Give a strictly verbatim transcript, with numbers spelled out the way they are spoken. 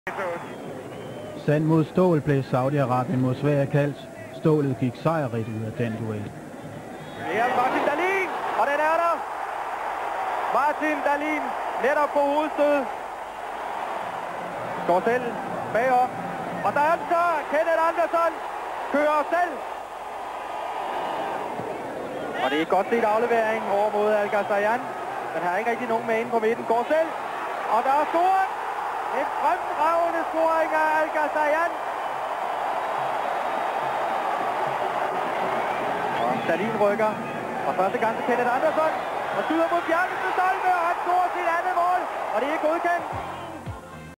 Sand mod stål blev Saudi-Arabien mod Sverige kaldt. Stålet gik sejrigt ud af den duel. Det er Martin Dahlin, og den er der. Martin Dahlin netop på hovedstød. Går selv bagom. Og der er den så. Kenneth Andersson kører selv. Og det er et godt set aflevering over mod Al-Ghazarian. Den har ikke rigtig nogen med inde på midten. Går selv. Og der er scoret. En fremragende scoring af Al-Ghazarian. Og Dahlin rykker. Og første gang til Kenneth Andersson. Og skyder mod Bjarkens stolpe, og han scorer sit andet mål. Og det er godkendt.